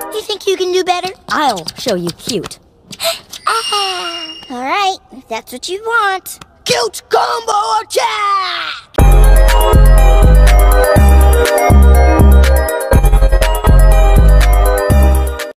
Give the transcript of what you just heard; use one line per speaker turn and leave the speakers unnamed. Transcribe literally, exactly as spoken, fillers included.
You think you can do better?
I'll show you cute.
Ah, all right, if that's what you want.
Cute combo attack!